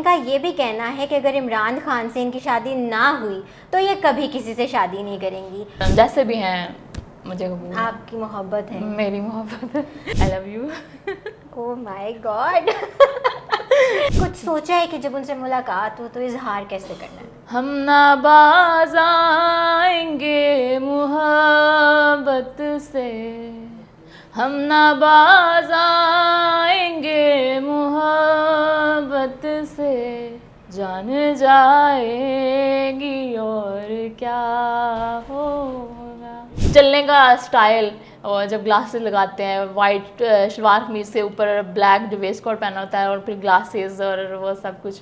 کا یہ بھی کہنا ہے کہ اگر عمران خان سے ان کی شادی نہ ہوئی تو یہ کبھی کسی سے شادی نہیں کریں گی. جیسے بھی ہیں مجھے قبول. آپ کی محبت ہے. میری محبت ہے. I love you. Oh my god. کچھ سوچا ہے کہ جب ان سے ملاقات ہو تو اظہار کیسے کرنا ہے؟ ہم نہ باز آئیں گے محبت سے, ہم نہ باز آئیں گے محبت سے, جان جائے گی اور کیا ہوگا. چلنے کا اسٹائل, اور جب گلاسز لگاتے ہیں, وائٹ شلوار قمیض سے اوپر بلیک جو ویسٹ کوٹ پہنا ہوتا ہے, اور پھر گلاسز اور وہ سب کچھ,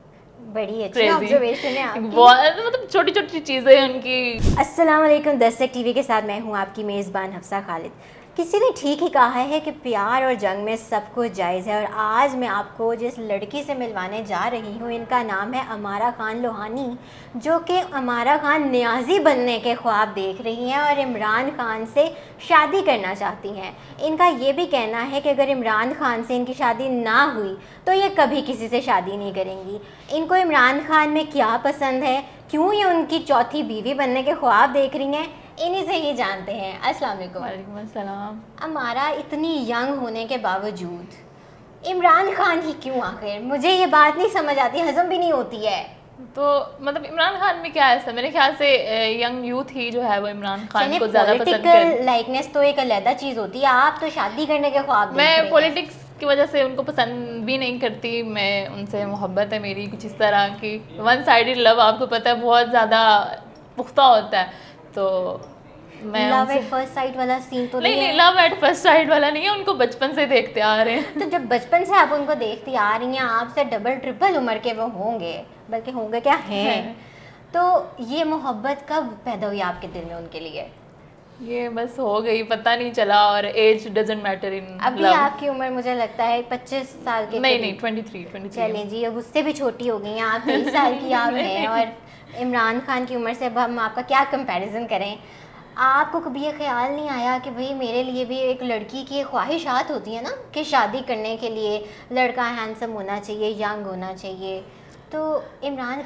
بڑی اچھی آبزرویشن ہے آپ کی. مطلب چھوٹی چھوٹی چیزیں ان کی. السلام علیکم. دستک ٹی وی کے ساتھ میں ہوں آپ کی میزبان حفصہ خالد. کسی نے ٹھیک ہی کہا ہے کہ پیار اور جنگ میں سب کچھ جائز ہے, اور آج میں آپ کو جس لڑکی سے ملوانے جا رہی ہوں ان کا نام ہے امارہ خان لوہانی, جو کہ امارہ خان نیازی بننے کے خواب دیکھ رہی ہیں اور عمران خان سے شادی کرنا چاہتی ہیں. ان کا یہ بھی کہنا ہے کہ اگر عمران خان سے ان کی شادی نہ ہوئی تو یہ کبھی کسی سے شادی نہیں کریں گی. ان کو عمران خان میں کیا پسند ہے, کیوں یہ ان کی چوتھی بیوی بننے کے خواب دیکھ رہی ہیں, انہی سے ہی جانتے ہیں. السلام علیکم. وعلیکم السلام. امارہ, اتنی ینگ ہونے کے باوجود عمران خان ہی کیوں آخر؟ مجھے یہ بات نہیں سمجھ آتی, ہضم بھی نہیں ہوتی ہے. تو مطلب عمران خان میں کیا ایسا؟ میرے خیال سے ینگ یوتھ ہی جو ہے وہ عمران خان کو زیادہ پسند کرتے ہیں. پولیٹیکل لائکنیس تو ایک علیحدہ چیز ہوتی ہے, آپ تو شادی کرنے کے خواب دیکھ رہے ہیں. میں پولیٹکس کی وجہ سے ان کو پسند بھی نہیں کرتی, میں ان سے محبت ہے میری کچھ اس طرح کی. ون سائیڈڈ لو آپ کو پتہ ہے بہت زیادہ پختہ ہوتا ہے, تو میں لو ایٹ فرسٹ سائٹ والا سین تو نہیں, لو ایٹ فرسٹ سائٹ والا نہیں ہے, ان کو بچپن سے دیکھتے آ رہے ہیں. تو جب بچپن سے آپ ان کو دیکھتی آ رہی ہیں, آپ سے ڈبل ٹرپل عمر کے وہ ہوں گے, بلکہ ہوں گے کیا ہیں, تو یہ محبت کب پیدا ہوئی آپ کے دل میں ان کے لیے؟ یہ بس ہو گئی, پتہ نہیں چلا, اور age doesn't matter in love. ابھی آپ کی عمر مجھے لگتا ہے 25 سال کے. نہیں 23. چلیں جی, اب اس سے بھی چھوٹی ہو گئی ہیں آپ, 23 سال کی آپ ہیں, اور عمران خان کی عمر سے اب ہم آپ کا کیا کمپیریزن کریں. آپ کو کبھی یہ خیال نہیں آیا کہ بھئی میرے لیے بھی ایک لڑکی کی خواہشات ہوتی ہیں نا, کہ شادی کرنے کے لیے لڑکا ہینڈسم ہونا چاہیے, ینگ ہونا چاہیے, تو عمران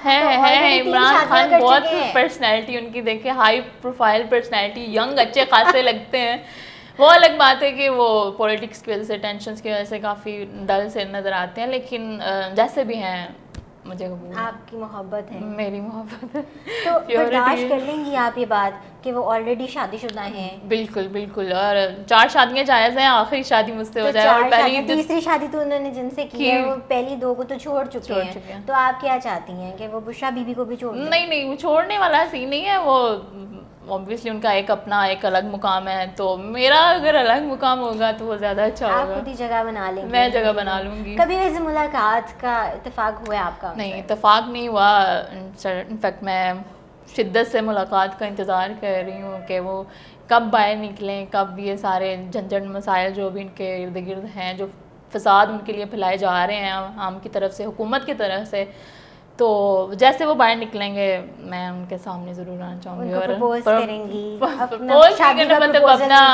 خان بہت پرسنالٹی ان کی دیکھیں, ہائی پروفائل پرسنالٹی, ینگ اچھے خاصے لگتے ہیں. وہ الگ بات ہے کہ وہ پولیٹکس کی وجہ سے, ٹینشنس کی وجہ سے کافی ڈل سے نظر آتے ہیں, لیکن جیسے بھی ہیں مجھے قبول. آپ کی محبت ہے. میری محبت ہے. تو برداشت کر لیں گی آپ یہ بات کہ وہ آلریڈی شادی شدہ ہیں؟ بالکل بالکل, اور 4 شادیاں جائز ہیں, آخری شادی مجھ سے ہو جائے, اور تیسری شادی تو انہوں نے جن سے کی ہے وہ پہلی 2 کو تو چھوڑ چکے ہیں, تو آپ کیا چاہتی ہیں کہ وہ بشرا بی بی کو بھی چھوڑ دیں؟ نہیں, وہ چھوڑنے والا سین نہیں ہے, وہ obviously ان کا ایک اپنا ایک الگ مقام ہے, تو میرا اگر الگ مقام ہوگا تو وہ زیادہ اچھا ہوگا. آپ خود ہی جگہ بنا لیں گے؟ میں جگہ بنا لوں گی. کبھی ویسے ملاقات کا اتفاق ہوا ہے آپ کا؟ نہیں, اتفاق نہیں ہوا. انفیکٹ میں شدت سے ملاقات کا انتظار کر رہی ہوں کہ وہ کب باہر نکلیں, کب یہ سارے جھنجھٹ مسائل جو بھی ان کے ارد گرد ہیں, جو فساد ان کے لیے پھیلائے جا رہے ہیں عام کی طرف سے, حکومت کی طرف سے, تو جیسے وہ باہر نکلیں گے میں ان کے سامنے ضرور آنا چاہوں گی, اور پرپوز کریں گی, مطلب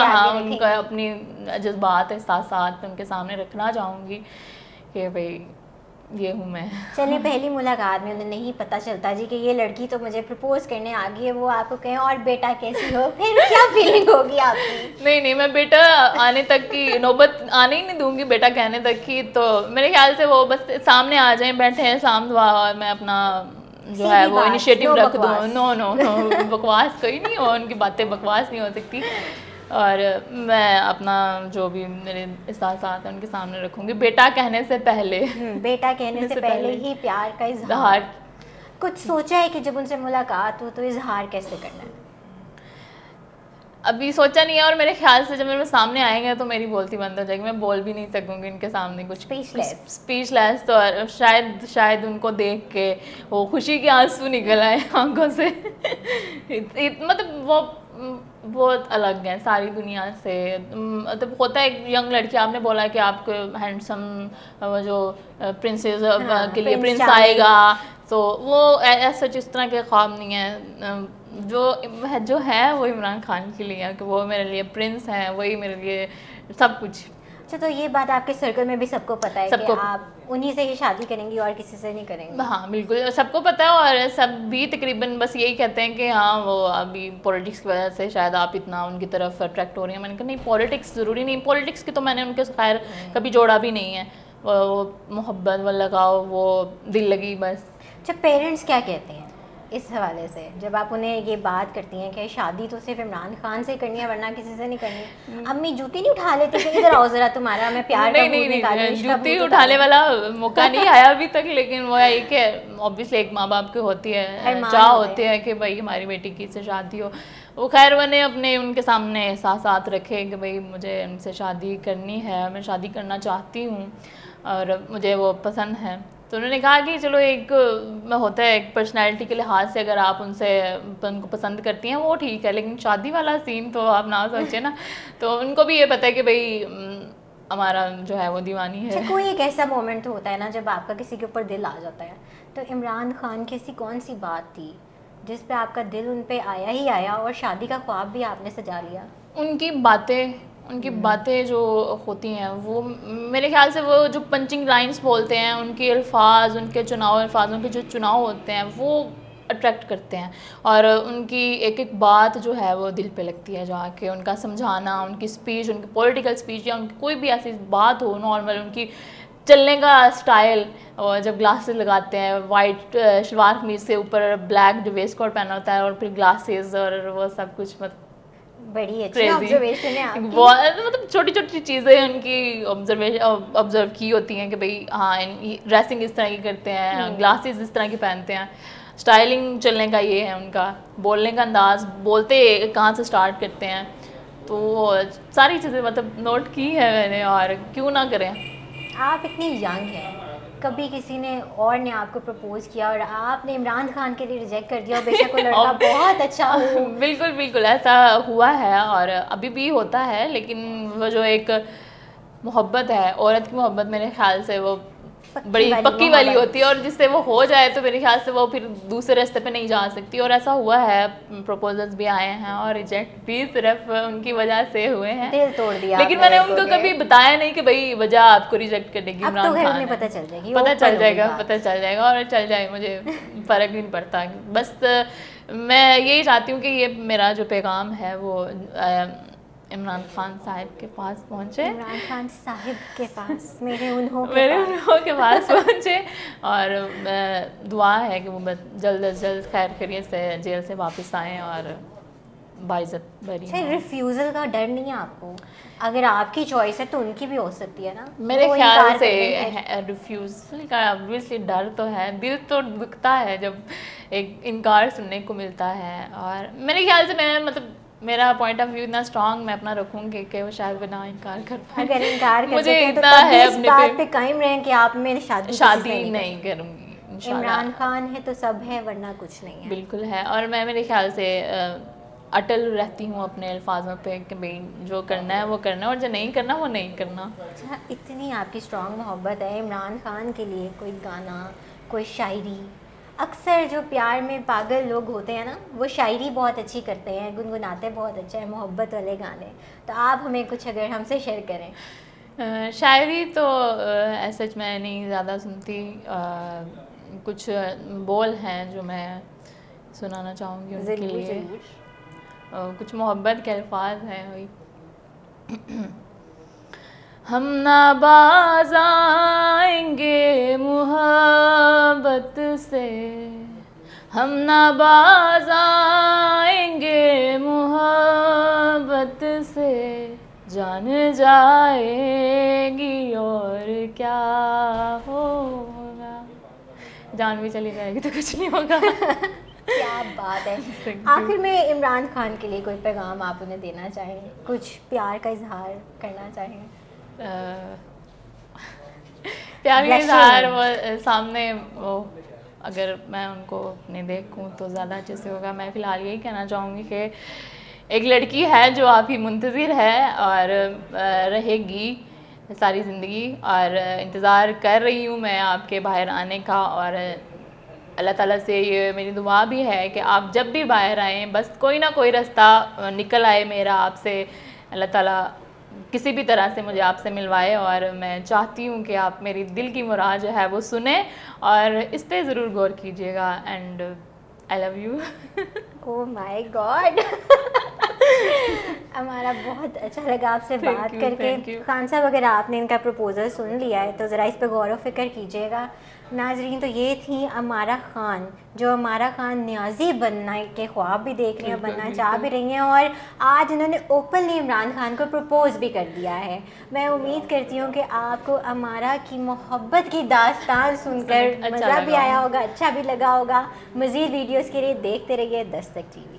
اپنی جذبات احساسات ان کے سامنے رکھنا چاہوں گی کہ بھائی یہ ہوں میں. چلیے, پہلی ملاقات میں انہیں نہیں پتہ چلتا جی کہ یہ لڑکی تو مجھے پرپوز کرنے آ گئی ہے, وہ آپ کو کہیں اور بیٹا کیسی ہو, پھر کیا فیلنگ ہوگی آپ کی؟ نہیں, میں بیٹا آنے تک کی نوبت آنے ہی نہیں دوں گی, بیٹا کہنے تک کی. تو میرے خیال سے وہ بس سامنے آ جائیں, بیٹھے ہیں سام دعا, اور میں اپنا جو ہے وہ انیشیٹو رکھ دوں. نو بکواس کوئی نہیں ہو, ان کی باتیں بکواس نہیں ہو سکتی, اور میں اپنا جو بھی میرے احساسات ہیں ان کے سامنے رکھوں گی, بیٹا کہنے سے پہلے. بیٹا کہنے سے پہلے ہی پیار کا اظہار. کچھ سوچا ہے کہ جب ان سے ملاقات ہو تو اظہار کیسے کرنا ہے؟ ابھی سوچا نہیں ہے, اور میرے خیال سے جب میرے سامنے آئیں گے تو میری بولتی بند ہو جائے گی, میں بول بھی نہیں سکوں گی ان کے سامنے کچھ. Speechless. تو شاید ان کو دیکھ کے وہ خوشی کے آنسو نکل آئے آنکھوں سے. مطلب وہ بہت الگ ہیں ساری دنیا سے. مطلب ہوتا ہے ایک ینگ لڑکی, آپ نے بولا کہ آپ کو ہینڈسم جو پرنسز کے لیے پرنس آئے گا, تو وہ ایسا جس طرح کے خواب نہیں ہیں. جو ہے وہ عمران خان کے لیے کہ وہ میرے لیے پرنس ہیں, وہی میرے لیے سب کچھ. اچھا تو یہ بات آپ کے سرکل میں بھی سب کو پتہ ہے کہ آپ انہی سے ہی شادی کریں گی اور کسی سے نہیں کریں گی؟ ہاں بالکل سب کو پتہ ہے، اور سب بھی تقریباً بس یہی کہتے ہیں کہ ہاں وہ ابھی پولیٹکس کی وجہ سے شاید آپ اتنا ان کی طرف اٹریکٹ ہو رہی ہیں. میں نے کہا نہیں، پولیٹکس ضروری نہیں، پولیٹکس کی تو میں نے ان کے خیر کبھی جوڑا بھی نہیں ہے، وہ محبت و لگاؤ، وہ دل لگی بس. اچھا پیرنٹس کیا کہتے ہیں اس حوالے سے جب آپ انہیں یہ بات کرتی ہیں کہ شادی تو صرف عمران خان سے کرنی ہے ورنہ کسی سے نہیں کرنی؟ امی جوتی نہیں اٹھا لیتی کہ ادھر آؤ ذرا تمہارا میں پیار کا بھوت نکالوں، جوتی اٹھانے والا موقع نہیں آیا ابھی تک، لیکن وہ ہے کہ اوبیسلی ایک ماں باپ کی ہوتی ہے چاہ ہوتی ہے کہ بھائی ہماری بیٹی کی سے شادی ہو. وہ خیر وہ نے اپنے ان کے سامنے احساسات رکھے کہ بھائی مجھے ان سے شادی کرنی ہے، میں شادی کرنا چاہتی ہوں اور مجھے وہ پسند ہے. تو انہوں نے کہا کہ چلو ایک ہوتا ہے ایک پرسنالٹی کے لحاظ سے اگر آپ ان کو پسند کرتی ہیں وہ ٹھیک ہے، لیکن شادی والا سین تو آپ نہ سوچیں نا. تو ان کو بھی یہ پتہ ہے کہ بھائی ہمارا جو ہے وہ دیوانی ہے. کوئی ایک ایسا مومنٹ ہوتا ہے نا جب آپ کا کسی کے اوپر دل آ جاتا ہے، تو عمران خان کی ایسی کون سی بات تھی جس پہ آپ کا دل ان پہ آیا ہی آیا اور شادی کا خواب بھی آپ نے سجا لیا؟ ان کی باتیں جو ہوتی ہیں وہ میرے خیال سے وہ جو پنچنگ لائنز بولتے ہیں، ان کے الفاظ، ان کے الفاظوں کے جو چناؤ ہوتے ہیں وہ اٹریکٹ کرتے ہیں، اور ان کی ایک ایک بات جو ہے وہ دل پہ لگتی ہے جا کے. ان کا سمجھانا، ان کی اسپیچ، ان کی پولیٹیکل اسپیچ یا ان کی کوئی بھی ایسی بات ہو نارمل، ان کی چلنے کا اسٹائل، اور جب گلاسز لگاتے ہیں وائٹ شلوار قمیض سے اوپر بلیک جو ویسٹ کوٹ پہنا ہوتا ہے اور پھر گلاسز اور وہ سب کچھ بڑی اچھی آبزرویشن ہے آپ کی. مطلب چھوٹی چھوٹی چیزیں ان کی آبزرو کی ہوتی ہیں کہ بھئی ہاں ڈریسنگ اس طرح کی کرتے ہیں، گلاسز اس طرح کی پہنتے ہیں، اسٹائلنگ چلنے کا یہ ہے ان کا، بولنے کا انداز، بولتے کہاں سے اسٹارٹ کرتے ہیں. تو ساری چیزیں مطلب نوٹ کی ہے میں نے، اور کیوں نہ کریں. آپ اتنی ینگ ہیں، کبھی کسی نے اور نے آپ کو پرپوز کیا اور آپ نے عمران خان کے لیے ریجیکٹ کر دیا، اور بے شک وہ لڑکا بہت اچھا ہو؟ بالکل بالکل ایسا ہوا ہے اور ابھی بھی ہوتا ہے، لیکن وہ جو ایک محبت ہے، عورت کی محبت میرے خیال سے وہ بڑی پکی والی ہوتی ہے، اور جس سے وہ ہو جائے تو میرے خیال سے وہ پھر دوسرے راستے پہ نہیں جا سکتی. اور ایسا ہوا ہے، پروپوزلز بھی آئے ہیں اور ریجیکٹ بھی صرف ان کی وجہ سے ہوئے ہیں. دل توڑ دیا. لیکن میں نے ان کو کبھی بتایا نہیں کہ بھئی وجہ آپ کو ریجیکٹ کرنے کی عمران خان ہے. پتہ چل جائے گی، پتہ چل جائے گا اور چل جائے، مجھے فرق نہیں پڑتا. بس میں یہی چاہتی ہوں کہ یہ میرا جو پیغام ہے وہ عمران خان صاحب کے پاس پہنچے، عمران خان صاحب کے پاس، میرے انہوں کے پاس پہنچے. اور دعا ہے کہ وہ جلد از جلد خیر خیریت سے جیل سے واپس آئیں اور باعزت بری. ریفیوزل کا ڈر نہیں ہے آپ کو؟ اگر آپ کی چوائس ہے تو ان کی بھی ہو سکتی ہے نا. میرے خیال سے ریفیوزل کا obviously ڈر تو ہے، دل تو دکھتا ہے جب ایک انکار سننے کو ملتا ہے. اور میرے خیال سے میں مطلب میرا پوائنٹ آف ویو اتنا اسٹرانگ میں اپنا رکھوں گی کہ وہ شاید بنا انکار کر پائے. اگر انکار کر مجھے سکتے اتنا تو ہے اس بات پہ قائم رہیں کہ آپ میں شادی نہیں کروں گی انشاءاللہ. عمران خان ہے تو سب ہے ورنہ کچھ نہیں ہے. بالکل ہے. اور میں میرے خیال سے اٹل رہتی ہوں اپنے الفاظوں پہ کہ بھئی جو کرنا ہے وہ کرنا ہے اور جو نہیں کرنا وہ نہیں کرنا. اچھا اتنی آپ کی اسٹرانگ محبت ہے عمران خان کے لیے، کوئی گانا، کوئی شاعری؟ اکثر جو پیار میں پاگل لوگ ہوتے ہیں نا وہ شاعری بہت اچھی کرتے ہیں، گنگناتے بہت اچھا ہے، محبت والے گانے. تو آپ ہمیں کچھ اگر ہم سے شیئر کریں. شاعری تو ایسا میں نہیں زیادہ سنتی، کچھ بول ہیں جو میں سنانا چاہوں گی ان کے لیے. کچھ محبت کے الفاظ ہیں وہی. ہم نہ باز آئیں گے محبت سے، ہم نہ باز آئیں گے محبت سے، جان جائے گی اور کیا ہوگا. جان بھی چلی جائے گی تو کچھ نہیں ہوگا. کیا بات ہے. آخر میں عمران خان کے لیے کوئی پیغام آپ انہیں دینا چاہیں، کچھ پیار کا اظہار کرنا چاہیں؟ پیار کا اظہار وہ سامنے وہ اگر میں ان کو اپنے دیکھوں تو زیادہ اچھے سے ہوگا. میں فی الحال یہی کہنا چاہوں گی کہ ایک لڑکی ہے جو آپ ہی منتظر ہے اور رہے گی ساری زندگی، اور انتظار کر رہی ہوں میں آپ کے باہر آنے کا. اور اللہ تعالیٰ سے یہ میری دعا بھی ہے کہ آپ جب بھی باہر آئیں بس کوئی نہ کوئی راستہ نکل آئے میرا آپ سے. اللہ تعالیٰ کسی بھی طرح سے مجھے آپ سے ملوائے, اور میں چاہتی ہوں کہ آپ میری دل کی مراد جو ہے وہ سنیں اور اس پہ ضرور غور کیجیے گا. And I love you. Oh my god, ہمارا بہت اچھا لگا آپ سے بات کر کے. خان صاحب اگر آپ نے ان کا پروپوزل سن لیا ہے تو ذرا اس پہ غور و فکر کیجیے گا. ناظرین, تو یہ تھی امارہ خان, جو امارہ خان نیازی بننے کے خواب بھی دیکھ رہی ہیں, بننا چاہ بھی رہی ہیں, اور آج انہوں نے اوپنلی عمران خان کو پرپوز بھی کر دیا ہے. میں امید کرتی ہوں کہ آپ کو امارہ کی محبت کی داستان سن کر مزہ بھی آیا ہوگا, اچھا بھی لگا ہوگا. مزید ویڈیوز کے لیے دیکھتے رہیے دستک ٹی وی.